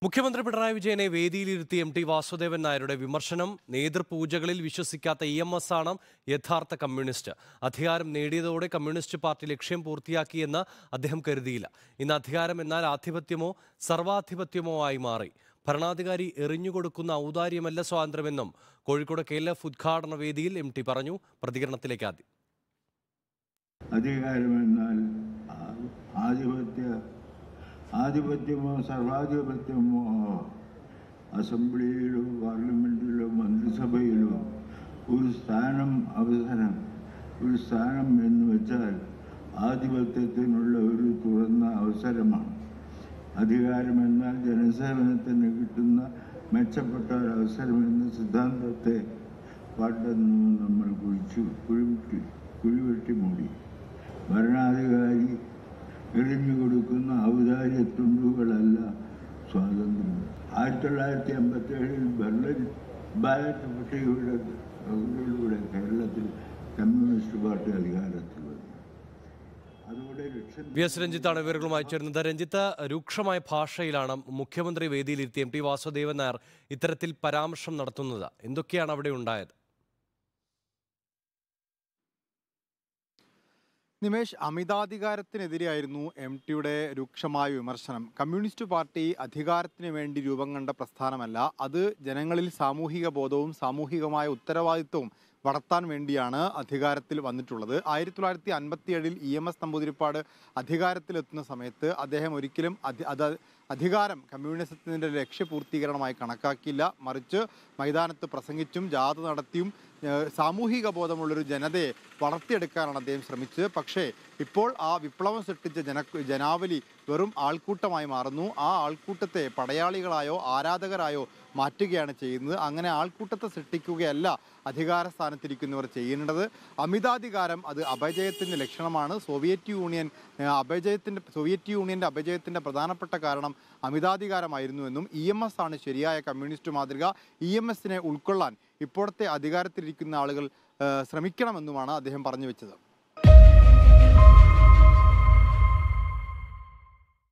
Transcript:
മുഖ്യമന്ത്രി പിണറായി വിജയനെ വേദിയിലിരുത്തി M T Vasudevan നായരുടെ വിമർശനം നേതൃപൂജകളിൽ വിശ്വസിക്കാത്ത EMS ആണ് യഥാർത്ഥ കമ്മ്യൂണിസ്റ്റ്. അധികാരം നേടിയതോടെ കമ്മ്യൂണിസ്റ്റ് പാർട്ടി ലക്ഷ്യം പൂർത്തിയാക്കിയെന്ന് അദ്ദേഹം കരുതിയില്ല. ഇന്ന് അധികാരം എന്നാൽ ആധിപത്യമോ സർവാധിപത്യമോ ആയി മാറി. ഭരണാധികാരി എറിഞ്ഞുകൊടുക്കുന്ന ഔദാര്യമല്ല സ്വാതന്ത്ര്യമെന്നും കോഴിക്കോട് KLF ഉദ്ഘാടന വേദിയിൽ MT പറഞ്ഞു. പ്രതികരണത്തിലേക്ക് ആദ്യം. അധികാരമെന്നാൽ ആധിപത്യമോ സർവാധിപത്യമോ അസംബ്ലിയിലോ പാർലമെന്റിലോ മന്ത്രിസഭയിലോ ഒരു സ്ഥാനം എന്ന് വെച്ചാൽ ആധിപത്യത്തിനുള്ള ഒരു തുറന്ന അവസരമാണ്. അധികാരമെന്നാൽ ജനസേവനത്തിന് കിട്ടുന്ന മെച്ചപ്പെട്ട ഒരവസരമെന്ന സിദ്ധാന്തത്തെ പണ്ടെന്നു നമ്മൾ കുഴിവെട്ടി മൂടി. ഭരണാധികാരി എറിഞ്ഞുകൊടുക്കുന്ന ഔദാര്യത്തുണ്ടുകളല്ല സ്വാതന്ത്ര്യം. 1957 ബെർലിൻ ബാലറ്റ് പട്ടികയിലൂടെ കേരളത്തിൽ കമ്മ്യൂണിസ്റ്റ് പാർട്ടി അധികാരത്തിൽ വന്നു. അതോടെ VS രഞ്ജിത്താണ് വിവരങ്ങളുമായി ചേരുന്നത്. രഞ്ജിത്ത്, രൂക്ഷമായ ഭാഷയിലാണ് മുഖ്യമന്ത്രി വേദിയിലിരുത്തി MT വാസുദേവൻ നായർ ഇത്തരത്തിൽ പരാമർശം നടത്തുന്നത്. എന്തൊക്കെയാണ് അവിടെ ഉണ്ടായത്? നിമേഷ്, അമിതാധികാരത്തിനെതിരെയായിരുന്നു MTയുടെ രൂക്ഷമായ വിമർശനം. കമ്മ്യൂണിസ്റ്റ് പാർട്ടി അധികാരത്തിന് വേണ്ടി രൂപം കണ്ട പ്രസ്ഥാനമല്ല, അത് ജനങ്ങളിൽ സാമൂഹിക ബോധവും സാമൂഹികമായ ഉത്തരവാദിത്വവും വളർത്താൻ വേണ്ടിയാണ് അധികാരത്തിൽ വന്നിട്ടുള്ളത്. 1957 EMS നമ്പൂതിരിപ്പാട് അധികാരത്തിലെത്തുന്ന സമയത്ത് അദ്ദേഹം ഒരിക്കലും അധികാരം കമ്മ്യൂണിസത്തിൻ്റെ ലക്ഷ്യപൂർത്തീകരണമായി കണക്കാക്കിയില്ല. മറിച്ച് മൈതാനത്ത് പ്രസംഗിച്ചും ജാഥ നടത്തിയും സാമൂഹിക ബോധമുള്ളൊരു ജനതയെ വളർത്തിയെടുക്കാനാണ് അദ്ദേഹം ശ്രമിച്ചത്. പക്ഷേ ഇപ്പോൾ ആ വിപ്ലവം സൃഷ്ടിച്ച ജനാവലി വെറും ആൾക്കൂട്ടമായി മാറുന്നു. ആ ആൾക്കൂട്ടത്തെ പടയാളികളായോ ആരാധകരായോ മാറ്റുകയാണ് ചെയ്യുന്നത്. അങ്ങനെ ആൾക്കൂട്ടത്തെ സൃഷ്ടിക്കുകയല്ല അധികാര സ്ഥാനത്തിരിക്കുന്നവർ ചെയ്യേണ്ടത്. അമിതാധികാരം അത് അപജയത്തിൻ്റെ ലക്ഷണമാണ്. സോവിയറ്റ് യൂണിയൻ്റെ അപജയത്തിൻ്റെ പ്രധാനപ്പെട്ട കാരണം അമിതാധികാരമായിരുന്നുവെന്നും EMS ആണ് ശരിയായ കമ്മ്യൂണിസ്റ്റ് മാതൃക. EMSനെ ഉൾക്കൊള്ളാൻ ഇപ്പോഴത്തെ അധികാരത്തിലിരിക്കുന്ന ആളുകൾ ശ്രമിക്കണമെന്നുമാണ് അദ്ദേഹം പറഞ്ഞു വെച്ചത്.